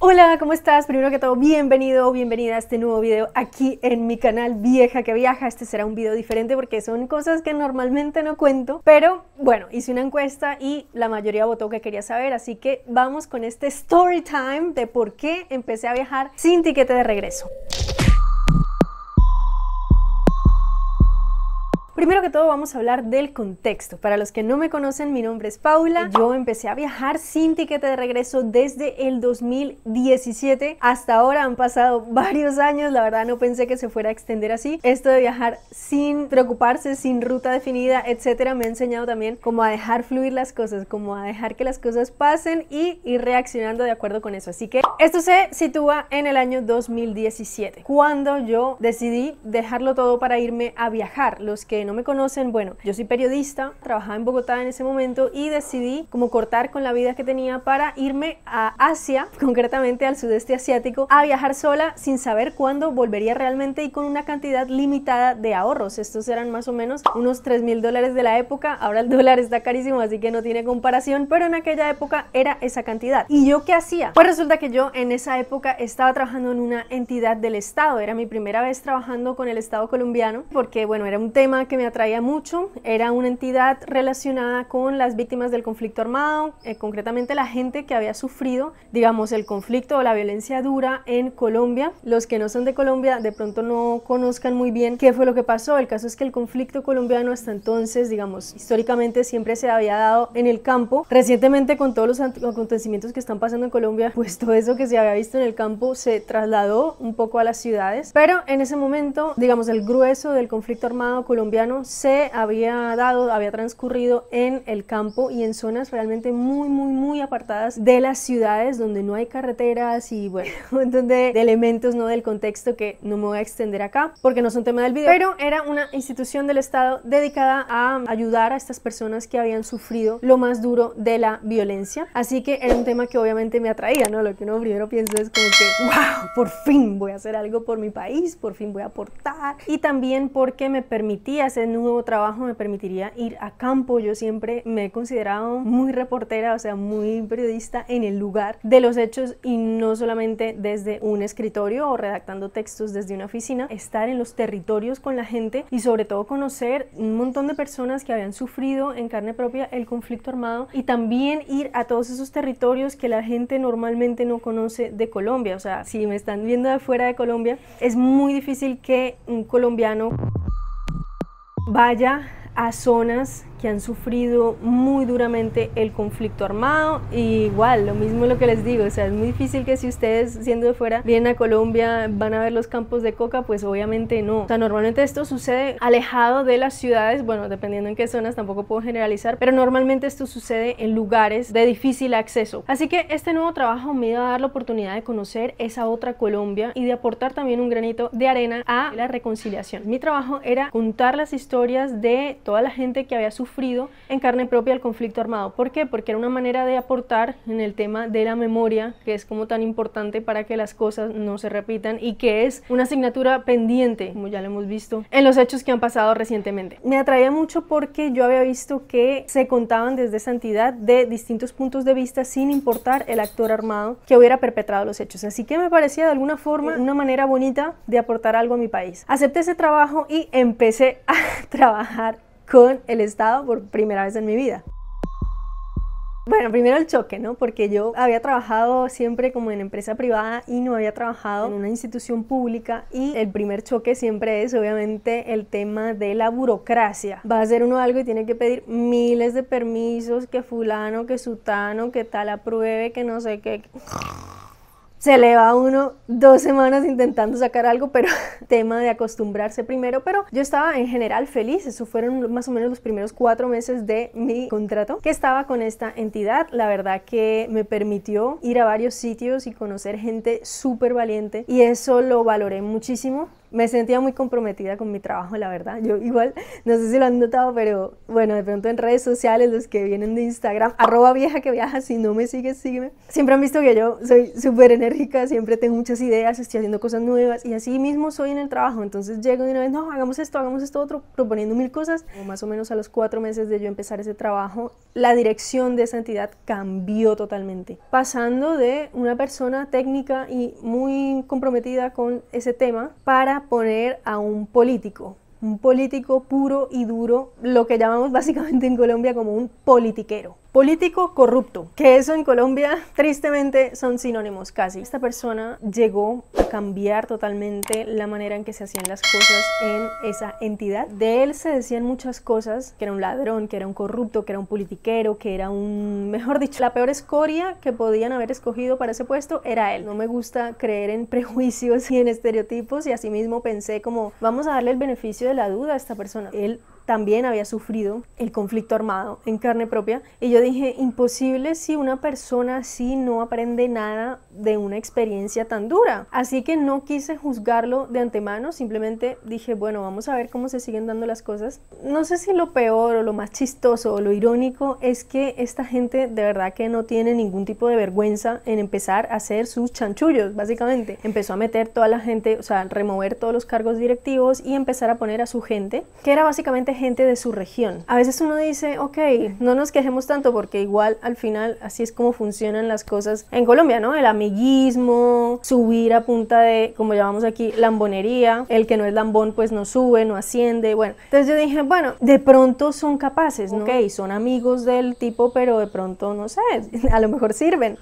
Hola, ¿cómo estás? Primero que todo, bienvenido o bienvenida a este nuevo video aquí en mi canal Vieja que Viaja. Este será un video diferente porque son cosas que normalmente no cuento, pero bueno, hice una encuesta y la mayoría votó que quería saber, así que vamos con este story time de por qué empecé a viajar sin tiquete de regreso. Primero que todo vamos a hablar del contexto. Para los que no me conocen, mi nombre es Paula. Yo empecé a viajar sin tiquete de regreso desde el 2017. Hasta ahora han pasado varios años, la verdad no pensé que se fuera a extender así. Esto de viajar sin preocuparse, sin ruta definida, etcétera, me ha enseñado también como a dejar fluir las cosas, como a dejar que las cosas pasen y ir reaccionando de acuerdo con eso. Así que esto se sitúa en el año 2017, cuando yo decidí dejarlo todo para irme a viajar. Los que no me conocen, bueno, yo soy periodista, trabajaba en Bogotá en ese momento y decidí como cortar con la vida que tenía para irme a Asia, concretamente al sudeste asiático, a viajar sola sin saber cuándo volvería realmente y con una cantidad limitada de ahorros. Estos eran más o menos unos $3.000 de la época. Ahora el dólar está carísimo, así que no tiene comparación, pero en aquella época era esa cantidad. ¿Y yo qué hacía? Pues resulta que yo en esa época estaba trabajando en una entidad del Estado. Era mi primera vez trabajando con el Estado colombiano, porque bueno, era un tema que me atraía mucho. Era una entidad relacionada con las víctimas del conflicto armado, concretamente la gente que había sufrido, digamos, el conflicto o la violencia dura en Colombia. Los que no son de Colombia de pronto no conozcan muy bien qué fue lo que pasó. El caso es que el conflicto colombiano hasta entonces, digamos, históricamente siempre se había dado en el campo. Recientemente, con todos los acontecimientos que están pasando en Colombia, pues todo eso que se había visto en el campo se trasladó un poco a las ciudades, pero en ese momento, digamos, el grueso del conflicto armado colombiano se había transcurrido en el campo y en zonas realmente muy apartadas de las ciudades, donde no hay carreteras y bueno, un montón de elementos, ¿no?, del contexto que no me voy a extender acá porque no son tema del video, pero era una institución del Estado dedicada a ayudar a estas personas que habían sufrido lo más duro de la violencia. Así que era un tema que obviamente me atraía, ¿no? Lo que uno primero piensa es como que wow, por fin voy a hacer algo por mi país, por fin voy a aportar, y también porque me permitía ese nuevo trabajo, me permitiría ir a campo. Yo siempre me he considerado muy reportera, o sea, muy periodista en el lugar de los hechos y no solamente desde un escritorio o redactando textos desde una oficina. Estar en los territorios con la gente y sobre todo conocer un montón de personas que habían sufrido en carne propia el conflicto armado, y también ir a todos esos territorios que la gente normalmente no conoce de Colombia. O sea, si me están viendo de fuera de Colombia, es muy difícil que un colombiano vaya a zonas que han sufrido muy duramente el conflicto armado. Y igual, lo mismo lo que les digo, o sea, es muy difícil que si ustedes siendo de fuera vienen a Colombia, van a ver los campos de coca, pues obviamente no. O sea, normalmente esto sucede alejado de las ciudades, bueno, dependiendo en qué zonas, tampoco puedo generalizar, pero normalmente esto sucede en lugares de difícil acceso. Así que este nuevo trabajo me iba a dar la oportunidad de conocer esa otra Colombia y de aportar también un granito de arena a la reconciliación. Mi trabajo era contar las historias de toda la gente que había sufrido en carne propia el conflicto armado. ¿Por qué? Porque era una manera de aportar en el tema de la memoria, que es como tan importante para que las cosas no se repitan y que es una asignatura pendiente, como ya lo hemos visto en los hechos que han pasado recientemente. Me atraía mucho porque yo había visto que se contaban desde esa entidad de distintos puntos de vista sin importar el actor armado que hubiera perpetrado los hechos. Así que me parecía de alguna forma una manera bonita de aportar algo a mi país. Acepté ese trabajo y empecé a trabajar con el Estado por primera vez en mi vida. Bueno, primero el choque, ¿no? Porque yo había trabajado siempre como en empresa privada y no había trabajado en una institución pública, y el primer choque siempre es obviamente el tema de la burocracia. Va a hacer uno algo y tiene que pedir miles de permisos, que fulano, que sutano, que tal apruebe, que no sé qué. Se le va a uno 2 semanas intentando sacar algo, pero tema de acostumbrarse primero. Pero yo estaba en general feliz. Eso fueron más o menos los primeros 4 meses de mi contrato que estaba con esta entidad. La verdad que me permitió ir a varios sitios y conocer gente súper valiente, y eso lo valoré muchísimo. Me sentía muy comprometida con mi trabajo, la verdad. Yo igual, no sé si lo han notado, pero bueno, de pronto en redes sociales, los que vienen de Instagram, @viejaqueviaja, si no me sigues, sígueme. Siempre han visto que yo soy súper enérgica, siempre tengo muchas ideas, estoy haciendo cosas nuevas y así mismo soy en el trabajo. Entonces llego de una vez, no, hagamos esto otro, proponiendo mil cosas. O más o menos a los 4 meses de yo empezar ese trabajo, la dirección de esa entidad cambió totalmente. Pasando de una persona técnica y muy comprometida con ese tema para poner a un político puro y duro, lo que llamamos básicamente en Colombia como un politiquero. Político corrupto, que eso en Colombia tristemente son sinónimos casi. Esta persona llegó a cambiar totalmente la manera en que se hacían las cosas en esa entidad. De él se decían muchas cosas, que era un ladrón, que era un corrupto, que era un politiquero, que era un, mejor dicho, la peor escoria que podían haber escogido para ese puesto era él. No me gusta creer en prejuicios y en estereotipos y así mismo pensé como, vamos a darle el beneficio de la duda a esta persona. Él también había sufrido el conflicto armado en carne propia y yo dije, imposible si una persona así no aprende nada de una experiencia tan dura. Así que no quise juzgarlo de antemano, simplemente dije, bueno, vamos a ver cómo se siguen dando las cosas. No sé si lo peor o lo más chistoso o lo irónico es que esta gente de verdad que no tiene ningún tipo de vergüenza en empezar a hacer sus chanchullos, básicamente. Empezó a meter toda la gente, o sea, remover todos los cargos directivos y empezar a poner a su gente, que era básicamente gente de su región. A veces uno dice, ok, no nos quejemos tanto porque igual al final así es como funcionan las cosas en Colombia, ¿no? El amiguismo, subir a punta de, como llamamos aquí, lambonería. El que no es lambón pues no sube, no asciende, bueno. Entonces yo dije, bueno, de pronto son capaces, ¿no? Ok, son amigos del tipo, pero de pronto, no sé, a lo mejor sirven.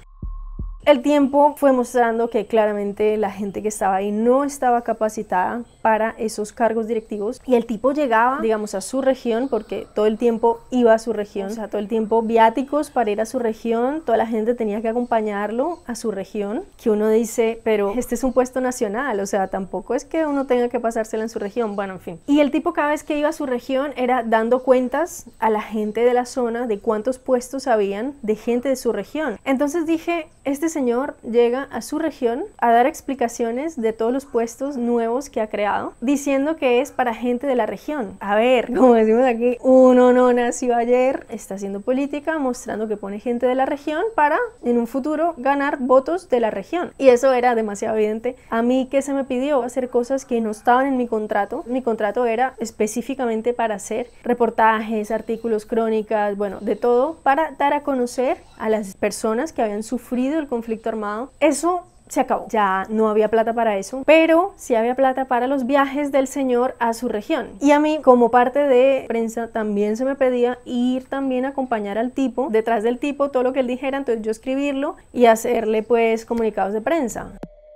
El tiempo fue mostrando que claramente la gente que estaba ahí no estaba capacitada para esos cargos directivos y el tipo llegaba, digamos, a su región porque todo el tiempo iba a su región, o sea, todo el tiempo viáticos para ir a su región, toda la gente tenía que acompañarlo a su región, que uno dice, pero este es un puesto nacional, o sea, tampoco es que uno tenga que pasársela en su región, bueno, en fin. Y el tipo cada vez que iba a su región era dando cuentas a la gente de la zona de cuántos puestos habían de gente de su región. Entonces dije, este señor llega a su región a dar explicaciones de todos los puestos nuevos que ha creado, diciendo que es para gente de la región. A ver, como decimos aquí, uno no nació ayer, está haciendo política mostrando que pone gente de la región para en un futuro ganar votos de la región. Y eso era demasiado evidente. A mí que se me pidió hacer cosas que no estaban en mi contrato. Mi contrato era específicamente para hacer reportajes, artículos, crónicas, bueno, de todo, para dar a conocer a las personas que habían sufrido el conflicto armado. Eso se acabó, ya no había plata para eso, pero sí había plata para los viajes del señor a su región. Y a mí, como parte de prensa, también se me pedía ir también a acompañar al tipo, detrás del tipo, todo lo que él dijera, entonces yo escribirlo y hacerle pues comunicados de prensa.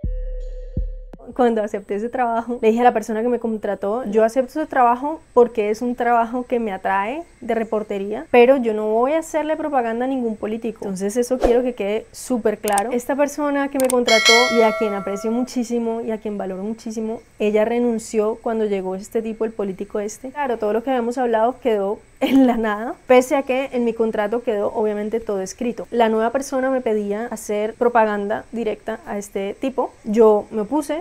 Cuando acepté ese trabajo, le dije a la persona que me contrató, yo acepto ese trabajo porque es un trabajo que me atrae de reportería, pero yo no voy a hacerle propaganda a ningún político. Entonces eso quiero que quede súper claro. Esta persona que me contrató y a quien aprecio muchísimo y a quien valoro muchísimo, ella renunció cuando llegó este tipo, el político este. Claro, todo lo que habíamos hablado quedó en la nada, pese a que en mi contrato quedó obviamente todo escrito. La nueva persona me pedía hacer propaganda directa a este tipo, yo me opuse.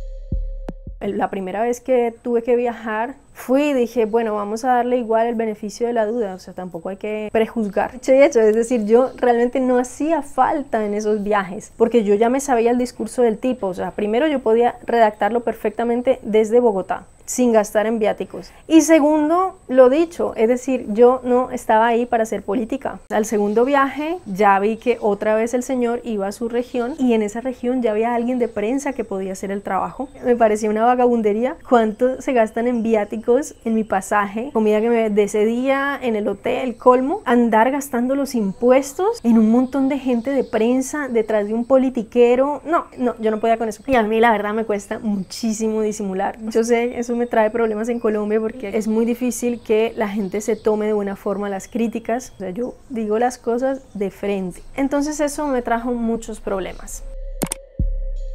La primera vez que tuve que viajar, fui y dije, bueno, vamos a darle igual el beneficio de la duda, o sea, tampoco hay que prejuzgar. Es decir, yo realmente no hacía falta en esos viajes, porque yo ya me sabía el discurso del tipo, o sea, primero yo podía redactarlo perfectamente desde Bogotá, sin gastar en viáticos. Y segundo, lo dicho, es decir, yo no estaba ahí para hacer política. Al segundo viaje ya vi que otra vez el señor iba a su región y en esa región ya había alguien de prensa que podía hacer el trabajo. Me parecía una vagabundería. ¿Cuánto se gastan en viáticos, en mi pasaje, comida que me de ese día, en el hotel, colmo? Andar gastando los impuestos en un montón de gente de prensa detrás de un politiquero. No, yo no podía con eso. Y a mí la verdad me cuesta muchísimo disimular. Yo sé, eso me trae problemas en Colombia porque es muy difícil que la gente se tome de buena forma las críticas. O sea, yo digo las cosas de frente. Entonces eso me trajo muchos problemas.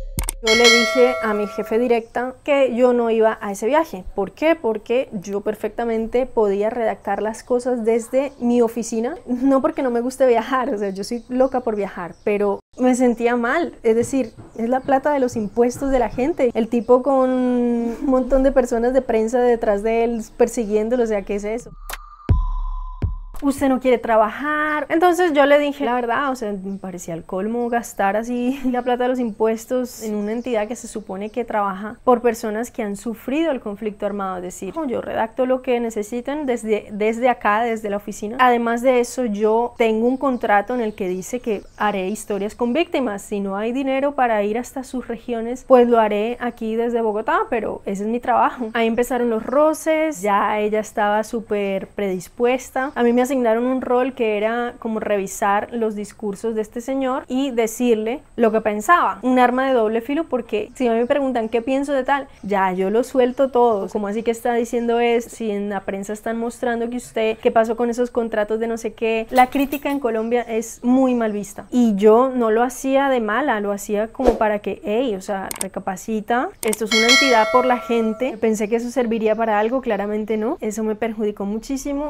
Yo le dije a mi jefe directa que yo no iba a ese viaje. ¿Por qué? Porque yo perfectamente podía redactar las cosas desde mi oficina. No porque no me guste viajar, o sea, yo soy loca por viajar, pero me sentía mal. Es decir, es la plata de los impuestos de la gente. El tipo con un montón de personas de prensa detrás de él persiguiéndolo, o sea, ¿qué es eso? Usted no quiere trabajar. Entonces yo le dije la verdad, o sea, me parecía el colmo gastar así la plata de los impuestos en una entidad que se supone que trabaja por personas que han sufrido el conflicto armado. Es decir, yo redacto lo que necesitan desde acá, desde la oficina. Además de eso, yo tengo un contrato en el que dice que haré historias con víctimas. Si no hay dinero para ir hasta sus regiones, pues lo haré aquí desde Bogotá, pero ese es mi trabajo. Ahí empezaron los roces, ya ella estaba súper predispuesta. A mí me asignaron un rol que era como revisar los discursos de este señor y decirle lo que pensaba. Un arma de doble filo, porque si me preguntan qué pienso de tal, ya yo lo suelto todo. Como así que está diciendo es, si en la prensa están mostrando que usted, qué pasó con esos contratos de no sé qué. La crítica en Colombia es muy mal vista y yo no lo hacía de mala, lo hacía como para que, hey, o sea, recapacita, esto es una entidad por la gente. Pensé que eso serviría para algo, claramente no. Eso me perjudicó muchísimo.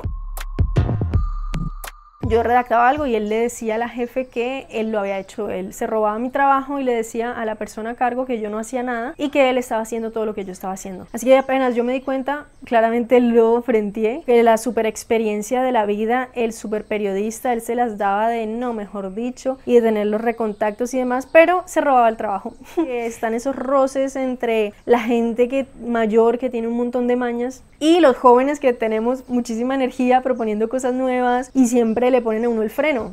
Yo redactaba algo y él le decía a la jefe que él lo había hecho, él se robaba mi trabajo y le decía a la persona a cargo que yo no hacía nada y que él estaba haciendo todo lo que yo estaba haciendo. Así que apenas yo me di cuenta, claramente lo frenteé, que la super experiencia de la vida, el super periodista, él se las daba de no, mejor dicho, y de tener los recontactos y demás, pero se robaba el trabajo. Están esos roces entre la gente mayor que tiene un montón de mañas y los jóvenes que tenemos muchísima energía proponiendo cosas nuevas y siempre le ponen a uno el freno.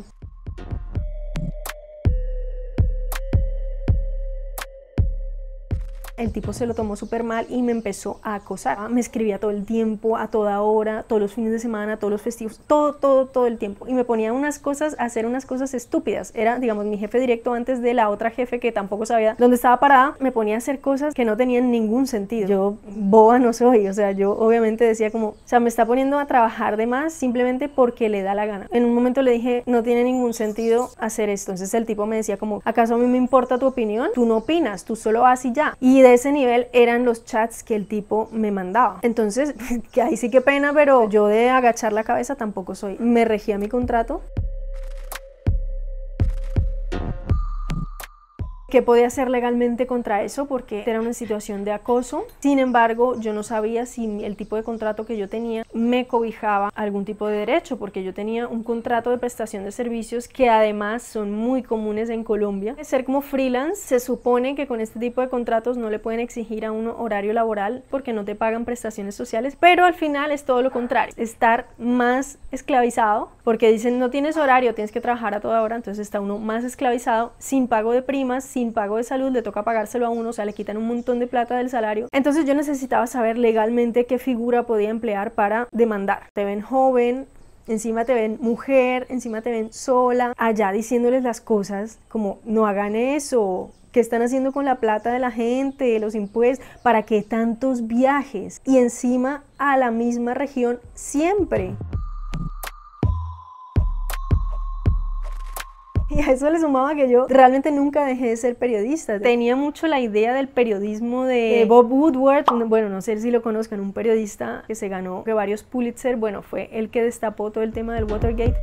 El tipo se lo tomó súper mal y me empezó a acosar. Me escribía todo el tiempo, a toda hora, todos los fines de semana, todos los festivos, todo el tiempo. Y me ponía a hacer unas cosas estúpidas. Era, digamos, mi jefe directo antes de la otra jefe que tampoco sabía dónde estaba parada. Me ponía a hacer cosas que no tenían ningún sentido. Yo boba no soy, o sea, yo obviamente decía como, o sea, me está poniendo a trabajar de más simplemente porque le da la gana. En un momento le dije, no tiene ningún sentido hacer esto. Entonces el tipo me decía como, ¿acaso a mí me importa tu opinión? Tú no opinas, tú solo vas y ya. Y de ese nivel eran los chats que el tipo me mandaba. Entonces, que ahí sí que pena, pero yo de agachar la cabeza tampoco soy. Me regía mi contrato. ¿Qué podía hacer legalmente contra eso? Porque era una situación de acoso. Sin embargo, yo no sabía si el tipo de contrato que yo tenía me cobijaba algún tipo de derecho, porque yo tenía un contrato de prestación de servicios que además son muy comunes en Colombia. Ser como freelance, se supone que con este tipo de contratos no le pueden exigir a uno horario laboral porque no te pagan prestaciones sociales, pero al final es todo lo contrario, estar más esclavizado, porque dicen no tienes horario, tienes que trabajar a toda hora, entonces está uno más esclavizado, sin pago de primas, sin pago de salud, le toca pagárselo a uno, o sea, le quitan un montón de plata del salario. Entonces yo necesitaba saber legalmente qué figura podía emplear para demandar. Te ven joven, encima te ven mujer, encima te ven sola, allá diciéndoles las cosas como no hagan eso, ¿qué están haciendo con la plata de la gente, los impuestos? ¿Para qué tantos viajes? Y encima a la misma región siempre. Y a eso le sumaba que yo realmente nunca dejé de ser periodista. Tenía mucho la idea del periodismo de Bob Woodward. Bueno, no sé si lo conozcan, un periodista que se ganó varios Pulitzer. Bueno, fue el que destapó todo el tema del Watergate.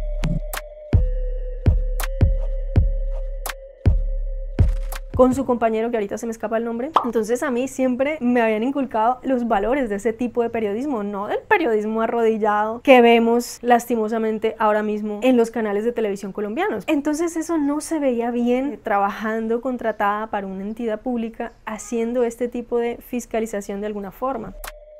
Con su compañero, que ahorita se me escapa el nombre. Entonces a mí siempre me habían inculcado los valores de ese tipo de periodismo, no del periodismo arrodillado que vemos lastimosamente ahora mismo en los canales de televisión colombianos. Entonces eso no se veía bien trabajando contratada para una entidad pública haciendo este tipo de fiscalización de alguna forma.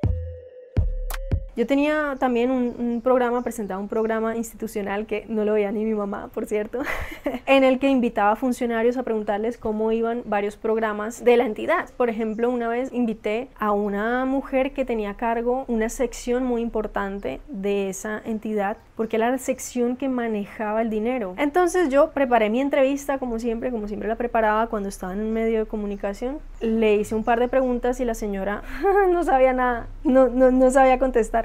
Yo tenía también un programa, presentaba un programa institucional que no lo veía ni mi mamá, por cierto, en el que invitaba a funcionarios a preguntarles cómo iban varios programas de la entidad. Por ejemplo, una vez invité a una mujer que tenía a cargo una sección muy importante de esa entidad, porque era la sección que manejaba el dinero. Entonces yo preparé mi entrevista como siempre la preparaba cuando estaba en un medio de comunicación. Le hice un par de preguntas y la señora no sabía nada, no sabía contestar.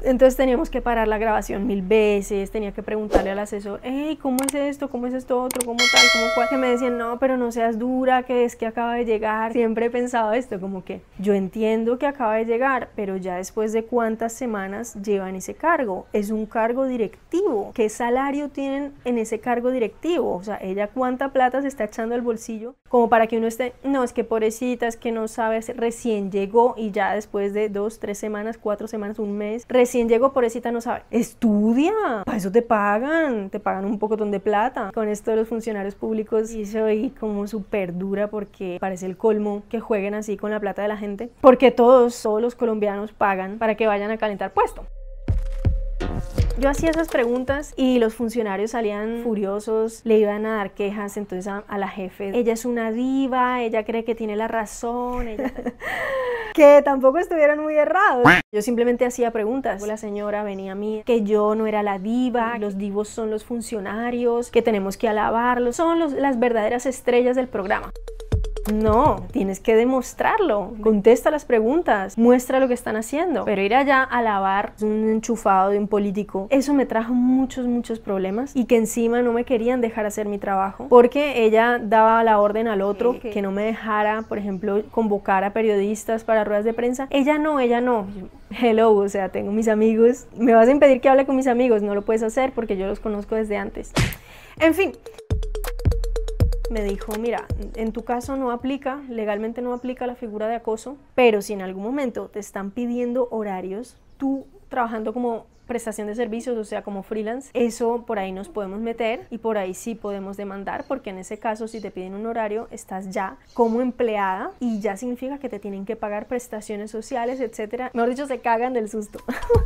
Entonces teníamos que parar la grabación 1000 veces, tenía que preguntarle al asesor, hey, ¿cómo es esto? ¿Cómo es esto otro? ¿Cómo tal? ¿Cómo cual? Que me decían, no, pero no seas dura, que es que acaba de llegar. Siempre he pensado esto, como que yo entiendo que acaba de llegar, pero ya después de cuántas semanas llevan ese cargo. Es un cargo directivo. ¿Qué salario tienen en ese cargo directivo? O sea, ella cuánta plata se está echando al bolsillo como para que uno esté, no, es que pobrecita, es que no sabes, recién llegó y ya después de 2, 3 semanas, 4 semanas, un mes, recién llegó, pobrecita, no sabe. Estudia, para eso te pagan un pocotón de plata. Con esto de los funcionarios públicos y soy como súper dura porque parece el colmo que jueguen así con la plata de la gente, porque todos los colombianos pagan para que vayan a calentar puesto. Yo hacía esas preguntas y los funcionarios salían furiosos, le iban a dar quejas entonces a la jefe. Ella es una diva, ella cree que tiene la razón, ella... que tampoco estuvieron muy errados. Yo simplemente hacía preguntas. La señora venía a mí, que yo no era la diva, los divos son los funcionarios, que tenemos que alabarlos, son las verdaderas estrellas del programa. No, tienes que demostrarlo, contesta las preguntas, muestra lo que están haciendo, pero ir allá a alabar un enchufado de un político, eso me trajo muchos problemas y que encima no me querían dejar hacer mi trabajo porque ella daba la orden al otro que no me dejara, por ejemplo, convocar a periodistas para ruedas de prensa. Ella no. Hello, o sea, tengo mis amigos, me vas a impedir que hable con mis amigos, no lo puedes hacer porque yo los conozco desde antes. En fin. Me dijo, mira, en tu caso no aplica, legalmente no aplica la figura de acoso, pero si en algún momento te están pidiendo horarios, tú trabajando como prestación de servicios, o sea, como freelance, eso por ahí nos podemos meter y por ahí sí podemos demandar, porque en ese caso si te piden un horario, estás ya como empleada y ya significa que te tienen que pagar prestaciones sociales, etcétera. Mejor dicho, se cagan del susto.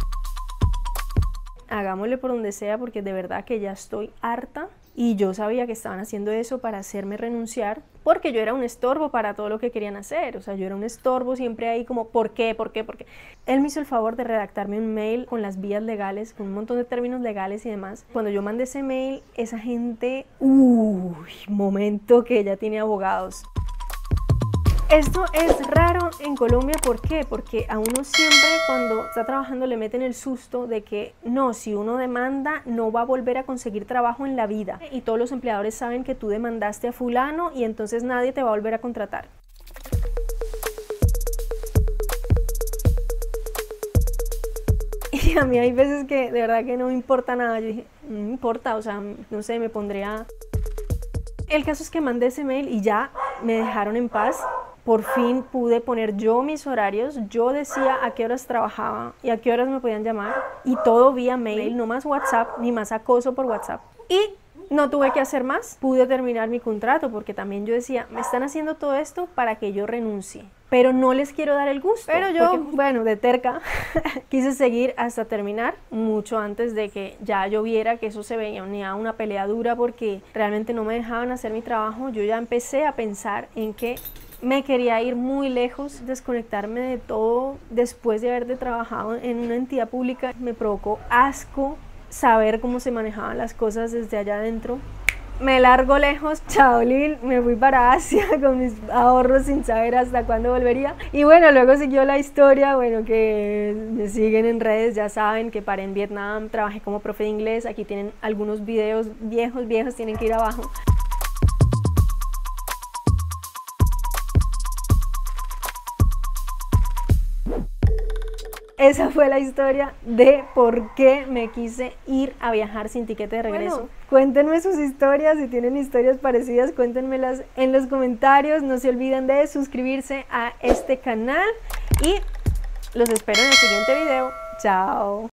Hagámosle por donde sea porque de verdad que ya estoy harta. Y yo sabía que estaban haciendo eso para hacerme renunciar porque yo era un estorbo para todo lo que querían hacer. O sea, yo era un estorbo siempre ahí como ¿por qué? Él me hizo el favor de redactarme un mail con las vías legales, con un montón de términos legales y demás. Cuando yo mandé ese mail, esa gente, momento que ella tiene abogados. Esto es raro en Colombia, ¿por qué? Porque a uno siempre cuando está trabajando le meten el susto de que no, si uno demanda no va a volver a conseguir trabajo en la vida y todos los empleadores saben que tú demandaste a fulano y entonces nadie te va a volver a contratar. Y a mí hay veces que de verdad que no me importa nada, yo dije, no me importa, o sea, no sé, me pondría... El caso es que mandé ese mail y ya me dejaron en paz. Por fin pude poner yo mis horarios, yo decía a qué horas trabajaba y a qué horas me podían llamar y todo vía mail, no más WhatsApp ni más acoso por WhatsApp. Y no tuve que hacer más, pude terminar mi contrato porque también yo decía, me están haciendo todo esto para que yo renuncie, pero no les quiero dar el gusto. Pero yo, porque, bueno, de terca, quise seguir hasta terminar, mucho antes de que ya yo viera que eso se venía una pelea dura porque realmente no me dejaban hacer mi trabajo. Yo ya empecé a pensar en que me quería ir muy lejos, desconectarme de todo. Después de haber trabajado en una entidad pública, me provocó asco saber cómo se manejaban las cosas desde allá adentro. Me largo lejos, chaolín, me fui para Asia con mis ahorros sin saber hasta cuándo volvería. Y bueno, luego siguió la historia, bueno, que me siguen en redes, ya saben que paré en Vietnam, trabajé como profe de inglés, aquí tienen algunos videos viejos, tienen que ir abajo. Esa fue la historia de por qué me quise ir a viajar sin tiquete de regreso. Bueno, cuéntenme sus historias, si tienen historias parecidas, cuéntenmelas en los comentarios. No se olviden de suscribirse a este canal y los espero en el siguiente video. Chao.